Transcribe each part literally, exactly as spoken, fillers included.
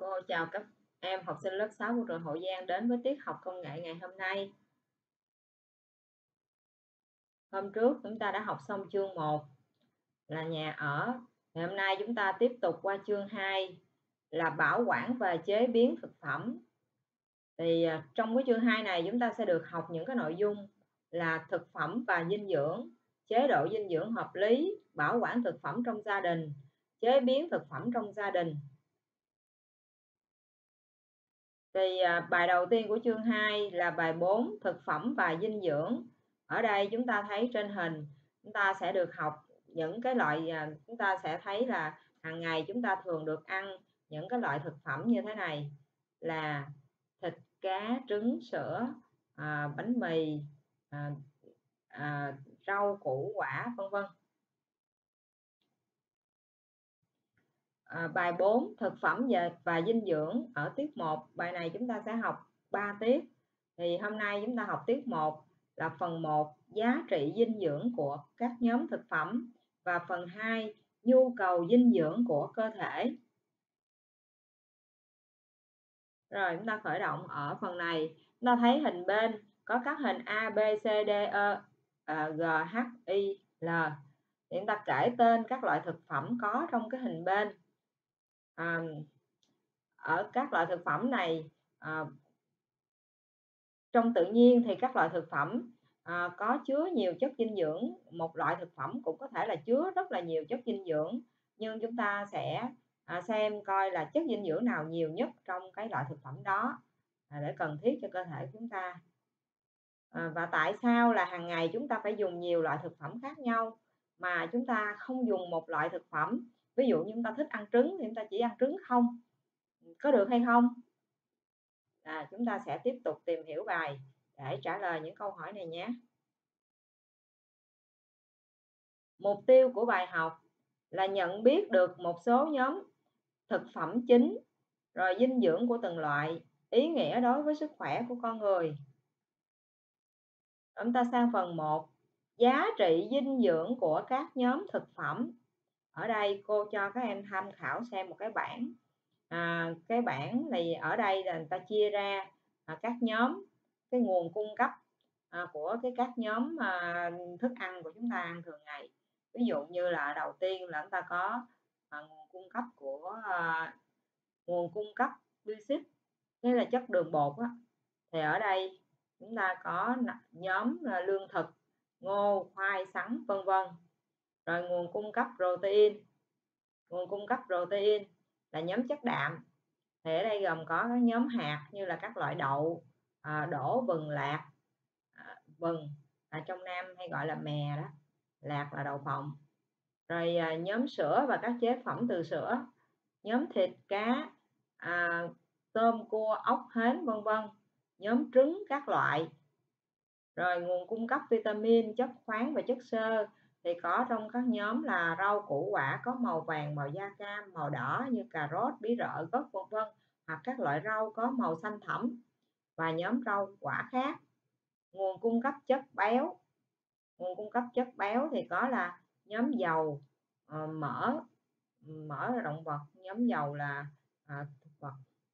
Cô chào các em học sinh lớp sáu của trường Hậu Giang đến với tiết học công nghệ ngày hôm nay. Hôm trước chúng ta đã học xong chương một là nhà ở. Ngày hôm nay chúng ta tiếp tục qua chương hai là bảo quản và chế biến thực phẩm. Thì à, trong cái chương hai này chúng ta sẽ được học những cái nội dung là thực phẩm và dinh dưỡng, chế độ dinh dưỡng hợp lý, bảo quản thực phẩm trong gia đình, chế biến thực phẩm trong gia đình. Thì à, bài đầu tiên của chương hai là bài bốn thực phẩm và dinh dưỡng. Ở đây chúng ta thấy trên hình chúng ta sẽ được học những cái loại à, chúng ta sẽ thấy là hàng ngày chúng ta thường được ăn những cái loại thực phẩm như thế này là thịt, cá, trứng, sữa, à, bánh mì, à, à, rau củ quả vân vân. À, bài bốn thực phẩm và, và dinh dưỡng ở tiết một. Bài này chúng ta sẽ học ba tiết. Thì hôm nay chúng ta học tiết một là phần một giá trị dinh dưỡng của các nhóm thực phẩm và phần hai nhu cầu dinh dưỡng của cơ thể. Rồi chúng ta khởi động ở phần này. Chúng ta thấy hình bên có các hình A, B, C, D, E, G, H, I, L. Thì chúng ta kể tên các loại thực phẩm có trong cái hình bên. À, ở các loại thực phẩm này à, trong tự nhiên thì các loại thực phẩm à, có chứa nhiều chất dinh dưỡng. Một loại thực phẩm cũng có thể là chứa rất là nhiều chất dinh dưỡng, nhưng chúng ta sẽ à, xem coi là chất dinh dưỡng nào nhiều nhất trong cái loại thực phẩm đó à, để cần thiết cho cơ thể chúng ta. À, và tại sao là hàng ngày chúng ta phải dùng nhiều loại thực phẩm khác nhau mà chúng ta không dùng một loại thực phẩm? Ví dụ như chúng ta thích ăn trứng thì chúng ta chỉ ăn trứng không, có được hay không? À, chúng ta sẽ tiếp tục tìm hiểu bài để trả lời những câu hỏi này nhé. Mục tiêu của bài học là nhận biết được một số nhóm thực phẩm chính, rồi dinh dưỡng của từng loại, ý nghĩa đối với sức khỏe của con người. Chúng ta sang phần một, giá trị dinh dưỡng của các nhóm thực phẩm. Ở đây cô cho các em tham khảo xem một cái bảng. À, cái bảng này ở đây là người ta chia ra à, các nhóm, cái nguồn cung cấp à, của cái các nhóm à, thức ăn của chúng ta ăn thường ngày. Ví dụ như là đầu tiên là chúng ta có à, nguồn cung cấp của à, nguồn cung cấp glucid, đây là chất đường bột á. Thì ở đây chúng ta có nhóm à, lương thực, ngô, khoai, sắn vân vân. Rồi nguồn cung cấp protein, nguồn cung cấp protein là nhóm chất đạm. Thì ở đây gồm có các nhóm hạt như là các loại đậu, à, đỗ, vừng, lạc. À, vừng à, trong Nam hay gọi là mè đó, lạc là đậu phộng. Rồi à, nhóm sữa và các chế phẩm từ sữa, nhóm thịt, cá, à, tôm, cua, ốc, hến vân vân. Nhóm trứng các loại. Rồi nguồn cung cấp vitamin, chất khoáng và chất xơ thì có trong các nhóm là rau củ quả có màu vàng, màu da cam, màu đỏ như cà rốt, bí rợ, gấc vân vân, hoặc các loại rau có màu xanh thẫm. Và nhóm rau quả khác. Nguồn cung cấp chất béo, nguồn cung cấp chất béo thì có là nhóm dầu, uh, mỡ, mỡ là động vật, nhóm dầu là uh, thực vật.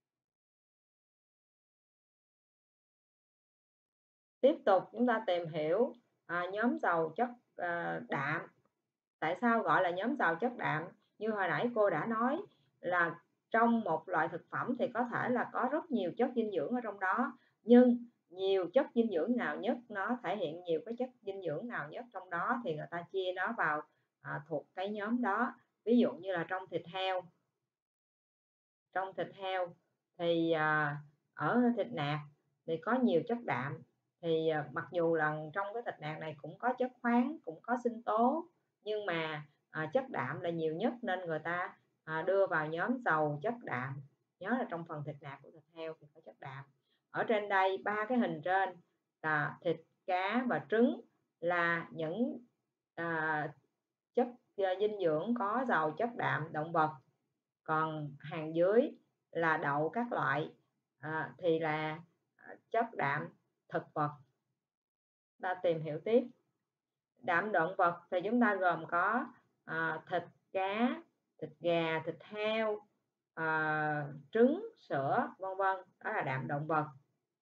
Tiếp tục chúng ta tìm hiểu à, nhóm dầu chất à, đạm. Tại sao gọi là nhóm dầu chất đạm? Như hồi nãy cô đã nói là trong một loại thực phẩm thì có thể là có rất nhiều chất dinh dưỡng ở trong đó, nhưng nhiều chất dinh dưỡng nào nhất, nó thể hiện nhiều cái chất dinh dưỡng nào nhất trong đó thì người ta chia nó vào à, thuộc cái nhóm đó. Ví dụ như là trong thịt heo, trong thịt heo thì à, ở thịt nạc thì có nhiều chất đạm. Thì à, mặc dù là trong cái thịt nạc này cũng có chất khoáng, cũng có sinh tố, nhưng mà à, chất đạm là nhiều nhất nên người ta à, đưa vào nhóm dầu chất đạm. Nhớ là trong phần thịt nạc của thịt heo thì có chất đạm. Ở trên đây ba cái hình trên là thịt, cá và trứng là những à, chất à, dinh dưỡng có giàu chất đạm động vật. Còn hàng dưới là đậu các loại à, thì là chất đạm thực vật. Ta tìm hiểu tiếp. Đạm động vật thì chúng ta gồm có à, thịt, cá, thịt gà, thịt heo, à, trứng, sữa, vân vân, đó là đạm động vật.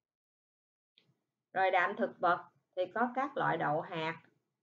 Rồi đạm thực vật thì có các loại đậu hạt,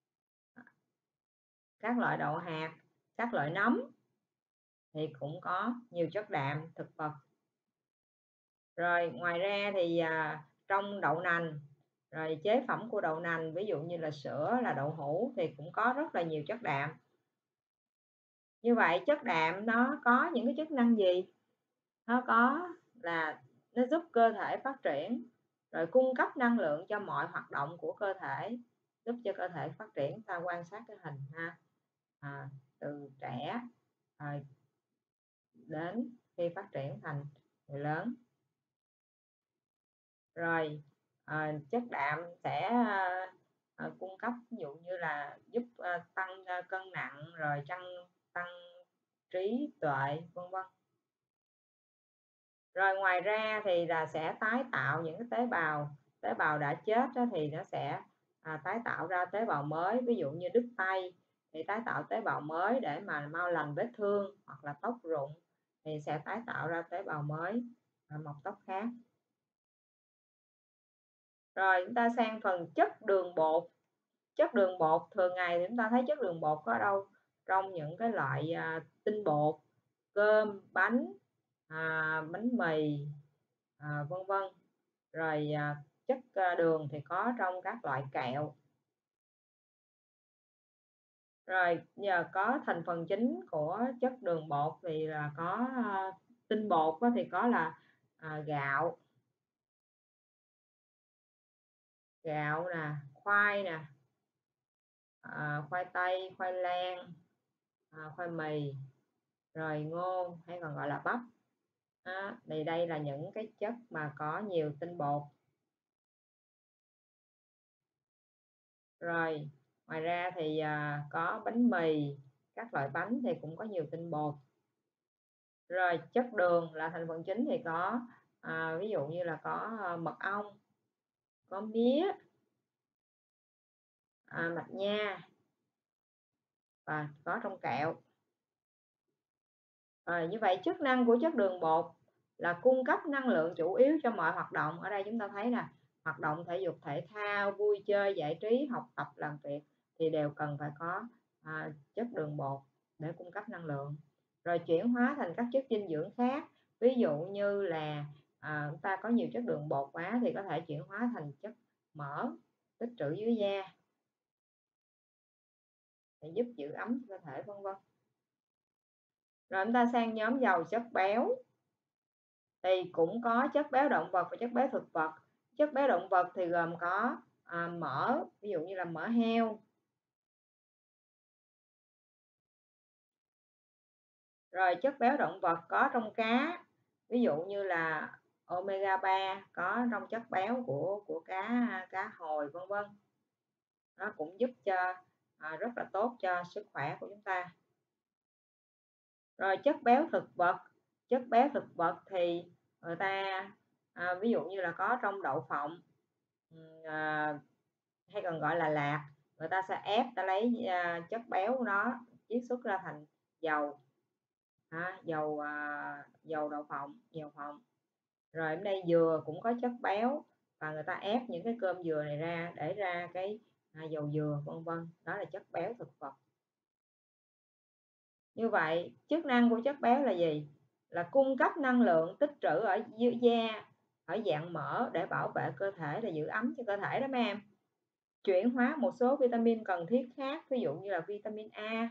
các loại đậu hạt, các loại nấm thì cũng có nhiều chất đạm thực vật. Rồi ngoài ra thì à, trong đậu nành, rồi chế phẩm của đậu nành, ví dụ như là sữa, là đậu hũ thì cũng có rất là nhiều chất đạm. Như vậy chất đạm nó có những cái chức năng gì? Nó có là nó giúp cơ thể phát triển, rồi cung cấp năng lượng cho mọi hoạt động của cơ thể, giúp cho cơ thể phát triển. Ta quan sát cái hình ha, à, từ trẻ à, đến khi phát triển thành người lớn. Rồi à, chất đạm sẽ à, à, cung cấp ví dụ như là giúp à, tăng à, cân nặng, rồi tăng tăng trí tuệ, vân vân. Rồi ngoài ra thì là sẽ tái tạo những cái tế bào tế bào đã chết đó, thì nó sẽ à, tái tạo ra tế bào mới. Ví dụ như đứt tay thì tái tạo tế bào mới để mà mau lành vết thương, hoặc là tóc rụng thì sẽ tái tạo ra tế bào mới, à, mọc tóc khác. Rồi chúng ta sang phần chất đường bột. Chất đường bột thường ngày thì chúng ta thấy chất đường bột có đâu? Trong những cái loại à, tinh bột, cơm, bánh, à, bánh mì, à, vân vân. Rồi à, chất à, đường thì có trong các loại kẹo. Rồi nhờ có thành phần chính của chất đường bột thì là có à, tinh bột thì có là à, gạo gạo nè, khoai nè, à, khoai tây, khoai lang, à, khoai mì, rồi ngô hay còn gọi là bắp. Đó, thì đây là những cái chất mà có nhiều tinh bột. Rồi ngoài ra thì à, có bánh mì, các loại bánh thì cũng có nhiều tinh bột. Rồi chất đường là thành phần chính thì có à, ví dụ như là có à, mật ong, có mía, à, mạch nha, và có trong kẹo. Rồi như vậy chức năng của chất đường bột là cung cấp năng lượng chủ yếu cho mọi hoạt động. Ở đây chúng ta thấy nè, hoạt động thể dục thể thao, vui chơi giải trí, học tập, làm việc thì đều cần phải có à, chất đường bột để cung cấp năng lượng. Rồi chuyển hóa thành các chất dinh dưỡng khác, ví dụ như là à, chúng ta có nhiều chất đường bột quá thì có thể chuyển hóa thành chất mỡ tích trữ dưới da để giúp giữ ấm cho cơ thể, vân vân. Rồi chúng ta sang nhóm giàu chất béo thì cũng có chất béo động vật và chất béo thực vật. Chất béo động vật thì gồm có à, mỡ, ví dụ như là mỡ heo. Rồi chất béo động vật có trong cá, ví dụ như là omega ba, có trong chất béo của của cá cá hồi, vân vân. Nó cũng giúp cho à, rất là tốt cho sức khỏe của chúng ta. Rồi chất béo thực vật, chất béo thực vật thì người ta à, ví dụ như là có trong đậu phộng, à, hay còn gọi là lạc, người ta sẽ ép, ta lấy à, chất béo của nó chiết xuất ra thành dầu, ha, dầu à, dầu đậu phộng, dầu phộng. Rồi ở đây dừa cũng có chất béo, và người ta ép những cái cơm dừa này ra để ra cái à, dầu dừa, vân vân, đó là chất béo thực vật. Như vậy chức năng của chất béo là gì? Là cung cấp năng lượng tích trữ ở dưới da, ở dạng mỡ để bảo vệ cơ thể, là giữ ấm cho cơ thể đó mấy em. Chuyển hóa một số vitamin cần thiết khác, ví dụ như là vitamin A.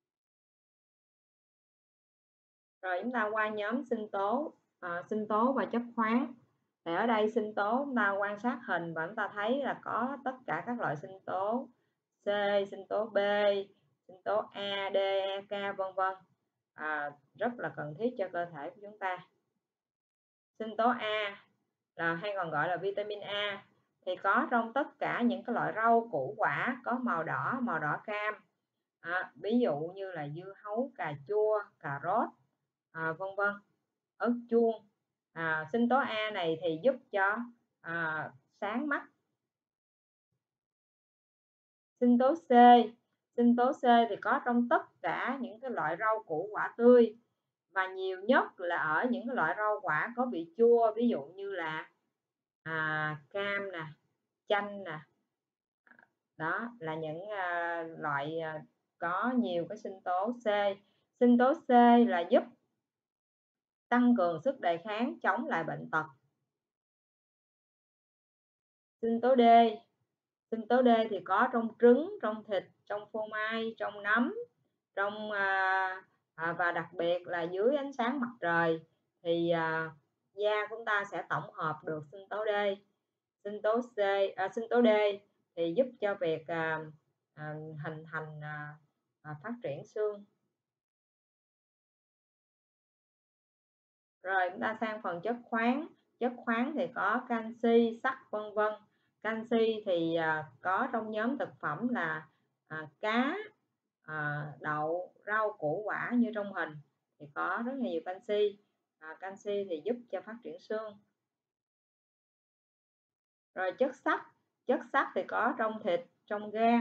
Rồi chúng ta qua nhóm sinh tố, à, sinh tố và chất khoáng. Thì ở đây sinh tố chúng ta quan sát hình và chúng ta thấy là có tất cả các loại sinh tố: C, sinh tố B, sinh tố A, D, E, K, vân vân, à, rất là cần thiết cho cơ thể của chúng ta. Sinh tố A là hay còn gọi là vitamin A thì có trong tất cả những cái loại rau củ quả có màu đỏ, màu đỏ cam, à, ví dụ như là dưa hấu, cà chua, cà rốt, à, vân vân, ớt chuông. À, sinh tố A này thì giúp cho à, sáng mắt. Sinh tố C, sinh tố C thì có trong tất cả những cái loại rau củ quả tươi và nhiều nhất là ở những cái loại rau quả có vị chua, ví dụ như là à, cam nè, chanh nè. Đó là những à, loại à, có nhiều cái sinh tố C. Sinh tố C là giúp tăng cường sức đề kháng, chống lại bệnh tật. Sinh tố D, sinh tố D thì có trong trứng, trong thịt, trong phô mai, trong nấm, trong à, à, và đặc biệt là dưới ánh sáng mặt trời thì à, da của chúng ta sẽ tổng hợp được sinh tố D. Sinh tố C, à, sinh tố D thì giúp cho việc à, à, hình thành à, à, phát triển xương. Rồi chúng ta sang phần chất khoáng. Chất khoáng thì có canxi, sắt vân vân. Canxi thì à, có trong nhóm thực phẩm là à, cá, à, đậu, rau củ quả như trong hình thì có rất là nhiều canxi. À, canxi thì giúp cho phát triển xương. Rồi chất sắt, chất sắt thì có trong thịt, trong gan.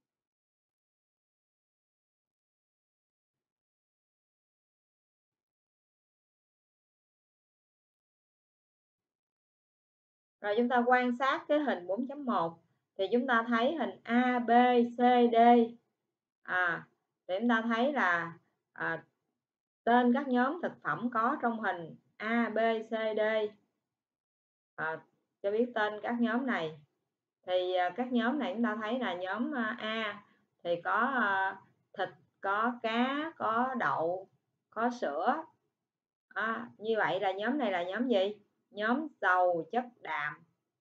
Rồi chúng ta quan sát cái hình bốn chấm một thì chúng ta thấy hình A, B, C, D. À, thì chúng ta thấy là à, tên các nhóm thực phẩm có trong hình A, B, C, D. À, cho biết tên các nhóm này. Thì à, các nhóm này chúng ta thấy là nhóm à, A thì có à, thịt, có cá, có đậu, có sữa. À, như vậy là nhóm này là nhóm gì? Nhóm giàu chất đạm.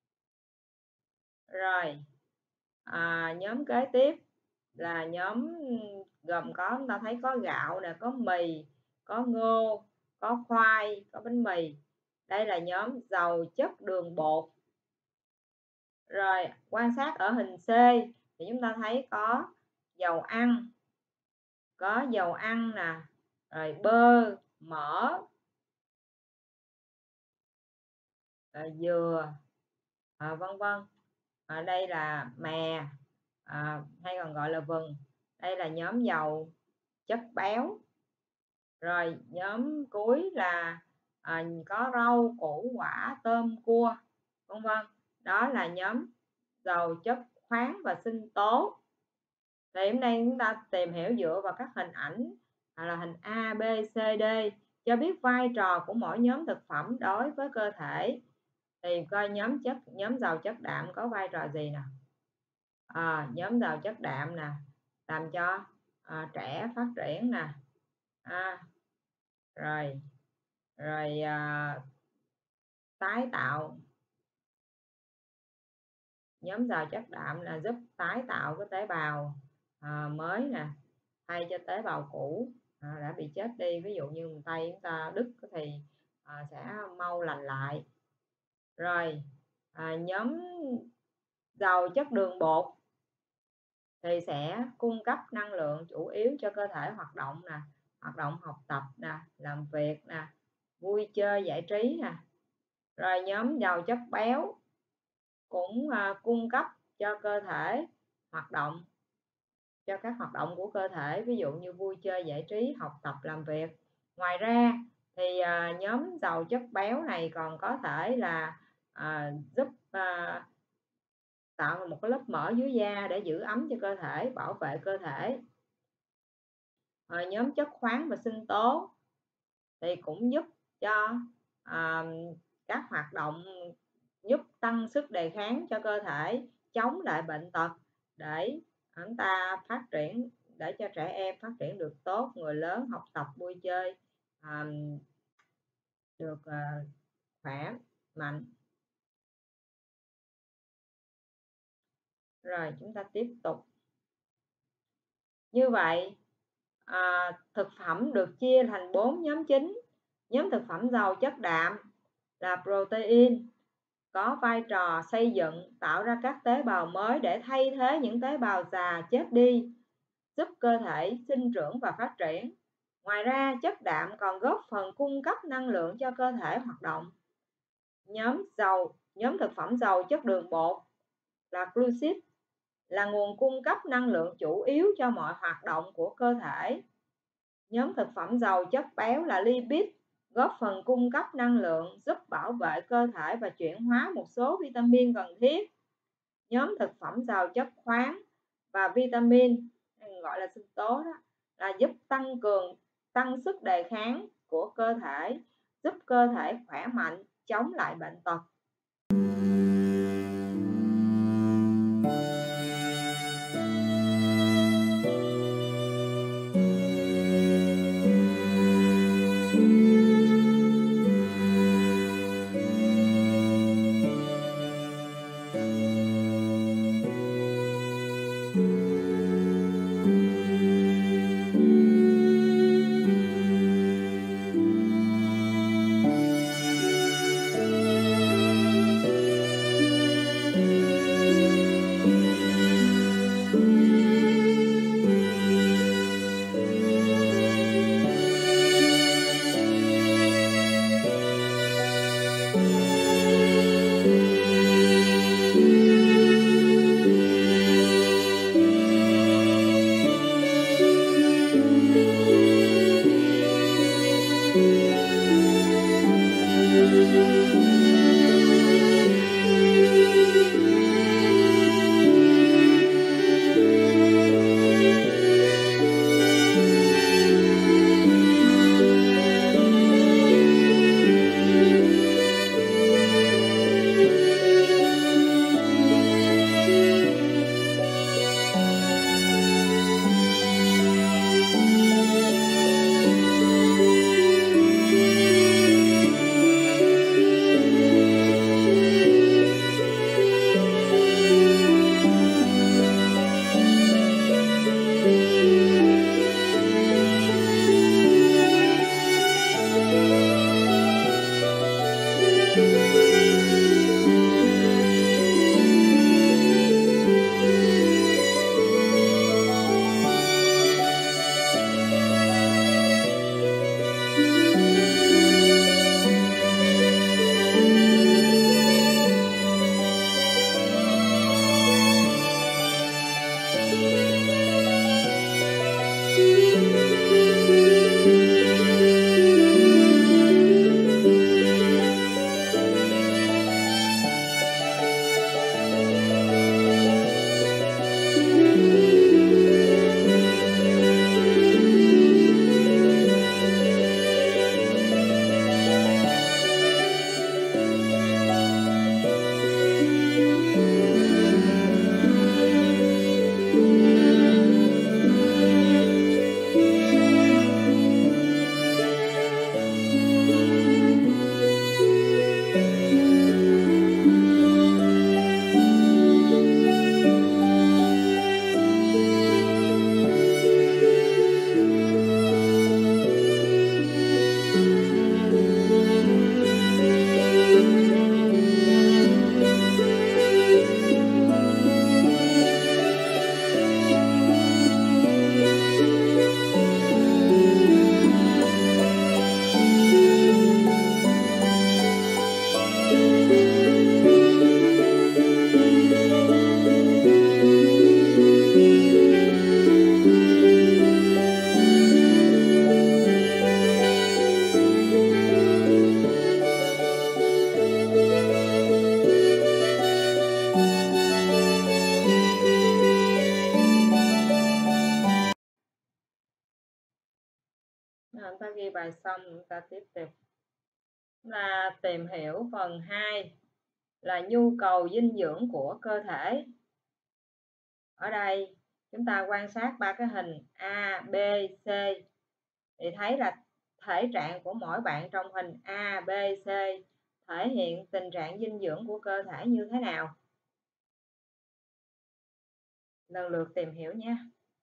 Rồi à, nhóm kế tiếp là nhóm gồm có, chúng ta thấy có gạo nè, có mì, có ngô, có khoai, có bánh mì. Đây là nhóm giàu chất đường bột. Rồi quan sát ở hình C thì chúng ta thấy có dầu ăn, có dầu ăn nè, rồi bơ, mỡ, rồi dừa, à, vân vân. Ở đây là mè, à, hay còn gọi là vừng. Đây là nhóm dầu chất béo. Rồi nhóm cuối là à, có rau củ quả, tôm, cua, vân vân. Đó là nhóm giàu chất khoáng và sinh tố. Thì hôm nay chúng ta tìm hiểu dựa vào các hình ảnh là hình A, B, C, D cho biết vai trò của mỗi nhóm thực phẩm đối với cơ thể. Thì coi nhóm chất nhóm giàu chất đạm có vai trò gì nè. À, nhóm giàu chất đạm nè làm cho à, trẻ phát triển nè. À, rồi rồi à, tái tạo. Nhóm giàu chất đạm là giúp tái tạo cái tế bào à, mới nè, thay cho tế bào cũ à, đã bị chết đi. Ví dụ như tay chúng ta đứt thì à, sẽ mau lành lại. Rồi à, nhóm giàu chất đường bột thì sẽ cung cấp năng lượng chủ yếu cho cơ thể hoạt động nè, hoạt động học tập nè, làm việc nè, vui chơi giải trí nè. Rồi nhóm giàu chất béo cũng à, cung cấp cho cơ thể hoạt động, cho các hoạt động của cơ thể, ví dụ như vui chơi giải trí, học tập, làm việc. Ngoài ra thì à, nhóm giàu chất béo này còn có thể là à, giúp à, tạo một cái lớp mỡ dưới da để giữ ấm cho cơ thể, bảo vệ cơ thể. À, nhóm chất khoáng và sinh tố thì cũng giúp cho à, các hoạt động, giúp tăng sức đề kháng cho cơ thể, chống lại bệnh tật để chúng ta phát triển, để cho trẻ em phát triển được tốt, người lớn học tập vui chơi à, được à, khỏe mạnh. Rồi chúng ta tiếp tục. Như vậy à, thực phẩm được chia thành bốn nhóm chính. Nhóm thực phẩm giàu chất đạm là protein, có vai trò xây dựng, tạo ra các tế bào mới để thay thế những tế bào già chết đi, giúp cơ thể sinh trưởng và phát triển. Ngoài ra, chất đạm còn góp phần cung cấp năng lượng cho cơ thể hoạt động. Nhóm dầu, nhóm thực phẩm giàu chất đường bột là glucid, là nguồn cung cấp năng lượng chủ yếu cho mọi hoạt động của cơ thể. Nhóm thực phẩm giàu chất béo là lipid, góp phần cung cấp năng lượng, giúp bảo vệ cơ thể và chuyển hóa một số vitamin cần thiết. Nhóm thực phẩm giàu chất khoáng và vitamin, gọi là sinh tố đó, là giúp tăng cường tăng sức đề kháng của cơ thể, giúp cơ thể khỏe mạnh, chống lại bệnh tật. Người ta ghi bài xong người ta tiếp tục là tìm hiểu phần hai là nhu cầu dinh dưỡng của cơ thể. Ở đây chúng ta quan sát ba cái hình A, B, C thì thấy là thể trạng của mỗi bạn trong hình A, B, C thể hiện tình trạng dinh dưỡng của cơ thể như thế nào. Lần lượt tìm hiểu nha.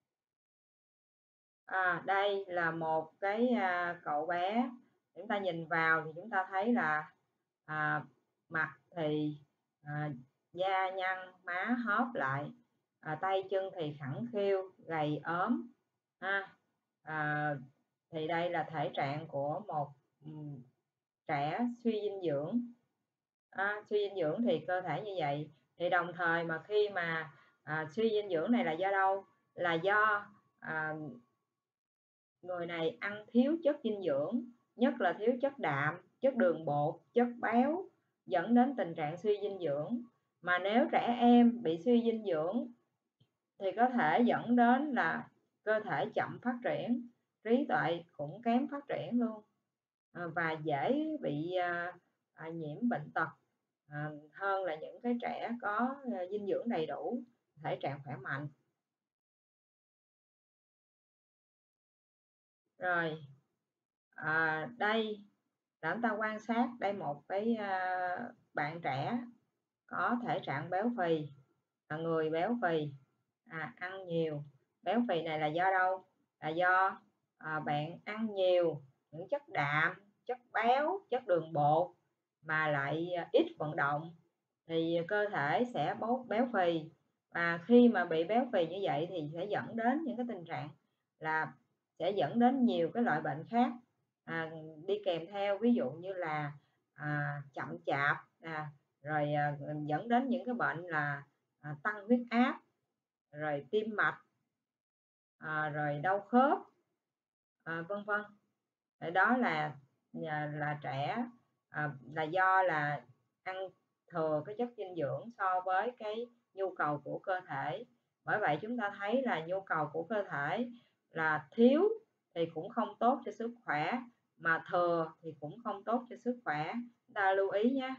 À, đây là một cái à, cậu bé, chúng ta nhìn vào thì chúng ta thấy là à, mặt thì à, da nhăn, má hóp lại, à, tay chân thì khẳng khiu, gầy ốm ha. À, thì đây là thể trạng của một um, trẻ suy dinh dưỡng. À, suy dinh dưỡng thì cơ thể như vậy, thì đồng thời mà khi mà à, suy dinh dưỡng này là do đâu? Là do à, người này ăn thiếu chất dinh dưỡng, nhất là thiếu chất đạm, chất đường bột, chất béo, dẫn đến tình trạng suy dinh dưỡng. Mà nếu trẻ em bị suy dinh dưỡng thì có thể dẫn đến là cơ thể chậm phát triển, trí tuệ cũng kém phát triển luôn, à, và dễ bị à, à, nhiễm bệnh tật à, hơn là những cái trẻ có à, dinh dưỡng đầy đủ, thể trạng khỏe mạnh. Rồi à, đây là chúng ta quan sát đây một cái à, bạn trẻ có thể trạng béo phì, là người béo phì, à, ăn nhiều. Béo phì này là do đâu? Là do à, bạn ăn nhiều những chất đạm, chất béo, chất đường bột mà lại à, ít vận động thì cơ thể sẽ bớt béo phì, và khi mà bị béo phì như vậy thì sẽ dẫn đến những cái tình trạng là sẽ dẫn đến nhiều cái loại bệnh khác à, đi kèm theo, ví dụ như là à, chậm chạp à, rồi à, dẫn đến những cái bệnh là à, tăng huyết áp, rồi tim mạch, à, rồi đau khớp, à, vân vân. Đó là là, là trẻ à, là do là ăn thừa cái chất dinh dưỡng so với cái nhu cầu của cơ thể. Bởi vậy chúng ta thấy là nhu cầu của cơ thể là thiếu thì cũng không tốt cho sức khỏe, mà thừa thì cũng không tốt cho sức khỏe, chúng ta lưu ý nhé.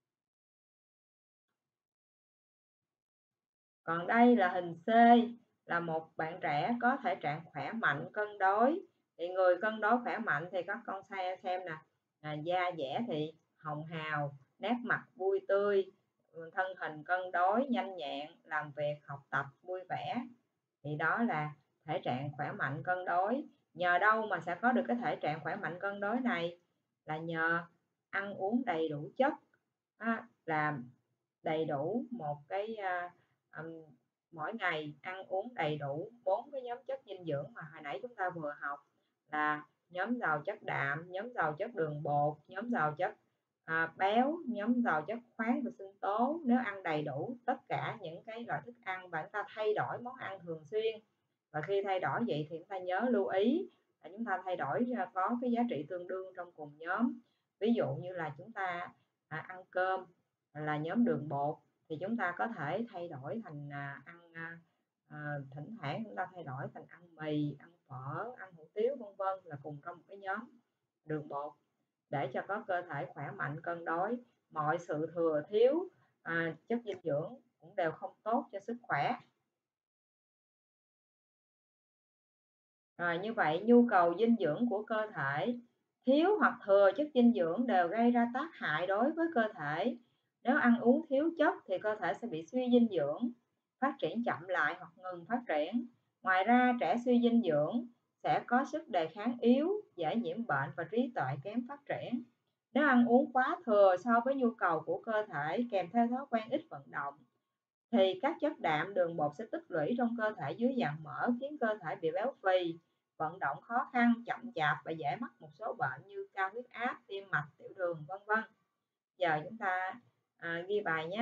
Còn đây là hình C, là một bạn trẻ có thể trạng khỏe mạnh cân đối. Thì người cân đối khỏe mạnh thì các con xem xem nè, à, da dẻ thì hồng hào, nét mặt vui tươi, thân hình cân đối, nhanh nhẹn, làm việc học tập vui vẻ. Thì đó là thể trạng khỏe mạnh cân đối. Nhờ đâu mà sẽ có được cái thể trạng khỏe mạnh cân đối này? Là nhờ ăn uống đầy đủ chất, à, là đầy đủ một cái à, um, mỗi ngày ăn uống đầy đủ bốn cái nhóm chất dinh dưỡng mà hồi nãy chúng ta vừa học, là nhóm giàu chất đạm, nhóm giàu chất đường bột, nhóm giàu chất à, béo, nhóm giàu chất khoáng và sinh tố. Nếu ăn đầy đủ tất cả những cái loại thức ăn và chúng ta thay đổi món ăn thường xuyên, và khi thay đổi vậy thì chúng ta nhớ lưu ý là chúng ta thay đổi có cái giá trị tương đương trong cùng nhóm. Ví dụ như là chúng ta à, ăn cơm là nhóm đường bột thì chúng ta có thể thay đổi thành à, ăn à, thỉnh thoảng chúng ta thay đổi thành ăn mì, ăn phở, ăn hủ tiếu vân vân, là cùng trong một cái nhóm đường bột, để cho có cơ thể khỏe mạnh cân đối. Mọi sự thừa thiếu à, chất dinh dưỡng cũng đều không tốt cho sức khỏe. Rồi như vậy nhu cầu dinh dưỡng của cơ thể, thiếu hoặc thừa chất dinh dưỡng đều gây ra tác hại đối với cơ thể. Nếu ăn uống thiếu chất thì cơ thể sẽ bị suy dinh dưỡng, phát triển chậm lại hoặc ngừng phát triển. Ngoài ra trẻ suy dinh dưỡng sẽ có sức đề kháng yếu, dễ nhiễm bệnh và trí tuệ kém phát triển. Nếu ăn uống quá thừa so với nhu cầu của cơ thể kèm theo thói quen ít vận động thì các chất đạm, đường bột sẽ tích lũy trong cơ thể dưới dạng mỡ, khiến cơ thể bị béo phì, vận động khó khăn, chậm chạp và dễ mắc một số bệnh như cao huyết áp, tim mạch, tiểu đường vân vân. Giờ chúng ta à, ghi bài nhé.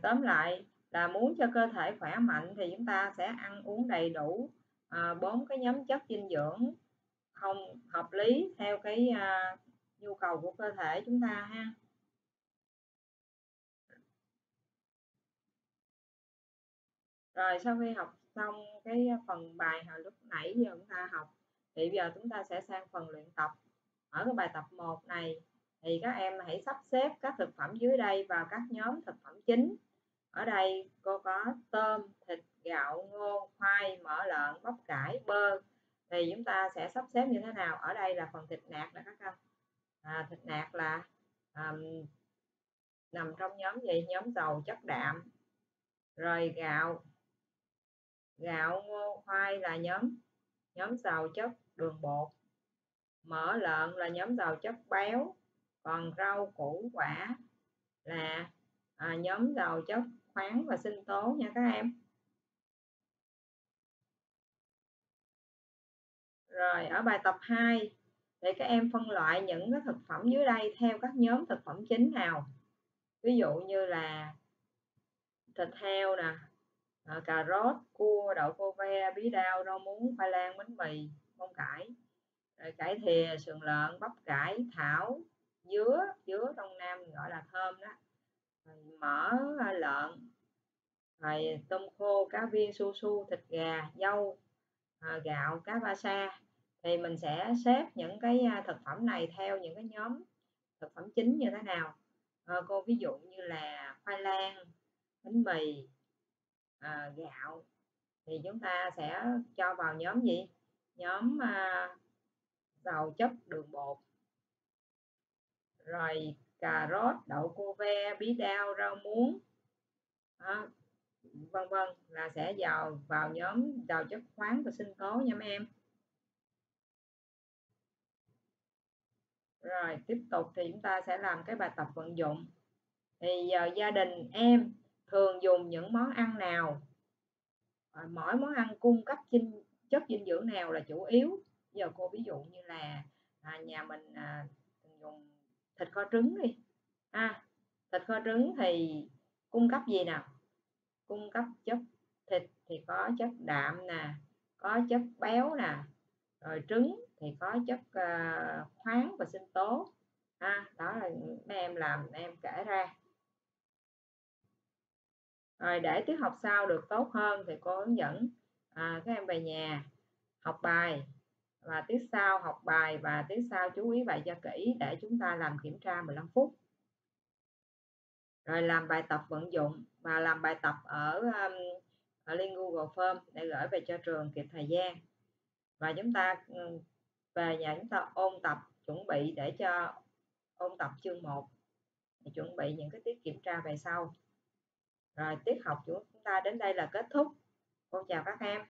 tóm lại là muốn cho cơ thể khỏe mạnh thì chúng ta sẽ ăn uống đầy đủ à, bốn cái nhóm chất dinh dưỡng không hợp lý theo cái à, nhu cầu của cơ thể chúng ta ha. Rồi sau khi học xong cái phần bài hồi lúc nãy giờ chúng ta học thì bây giờ chúng ta sẽ sang phần luyện tập. Ở cái bài tập một này thì các em hãy sắp xếp các thực phẩm dưới đây vào các nhóm thực phẩm chính. Ở đây cô có tôm, thịt, gạo, ngô, khoai, mỡ lợn, bắp cải, bơ. Thì chúng ta sẽ sắp xếp như thế nào? Ở đây là phần thịt nạc là các em. À, thịt nạc là um, nằm trong nhóm gì? Nhóm giàu chất đạm. Rồi gạo, gạo, ngô, khoai là nhóm nhóm giàu chất đường bột. Mỡ lợn là nhóm giàu chất béo. Còn rau củ quả là à, nhóm giàu chất khoáng và sinh tố nha các em. Rồi ở bài tập hai thì các em phân loại những cái thực phẩm dưới đây theo các nhóm thực phẩm chính nào. Ví dụ như là thịt heo nè, à, cà rốt, cua, đậu cô ve, bí đao, rau muống, khoai lang, bánh mì, bông cải, rồi cải thìa, sườn lợn, bắp cải, thảo, dứa, dứa trong Nam gọi là thơm đó, rồi mỡ lợn, rồi tôm khô, cá viên, su su, thịt gà, dâu, à, gạo, cá ba sa. Thì mình sẽ xếp những cái à, thực phẩm này theo những cái nhóm thực phẩm chính như thế nào. À, cô ví dụ như là khoai lang, bánh mì, à, gạo thì chúng ta sẽ cho vào nhóm gì? Nhóm à, giàu chất đường bột. Rồi cà rốt, đậu cô ve, bí đao, rau muống, đó, vân vân là sẽ vào vào nhóm giàu chất khoáng và sinh tố nha mấy em. Rồi tiếp tục thì chúng ta sẽ làm cái bài tập vận dụng. Thì giờ gia đình em thường dùng những món ăn nào, à, mỗi món ăn cung cấp dinh chất dinh dưỡng nào là chủ yếu. Giờ cô ví dụ như là à, nhà mình à, dùng thịt kho trứng đi. À, thịt kho trứng thì cung cấp gì nào? Cung cấp chất, thịt thì có chất đạm nè, có chất béo nè, rồi trứng thì có chất uh, khoáng và sinh tố. À, đó là mấy em làm em kể ra. Rồi để tiết học sau được tốt hơn thì cô hướng dẫn à, các em về nhà học bài, và tiết sau học bài và tiết sau chú ý bài cho kỹ để chúng ta làm kiểm tra mười lăm phút. Rồi làm bài tập vận dụng và làm bài tập ở, um, ở link Google Form để gửi về cho trường kịp thời gian. Và chúng ta um, về nhà chúng ta ôn tập chuẩn bị để cho ôn tập chương một, để chuẩn bị những cái tiết kiểm tra về sau. Rồi tiết học của chúng ta đến đây là kết thúc. Cô chào các em.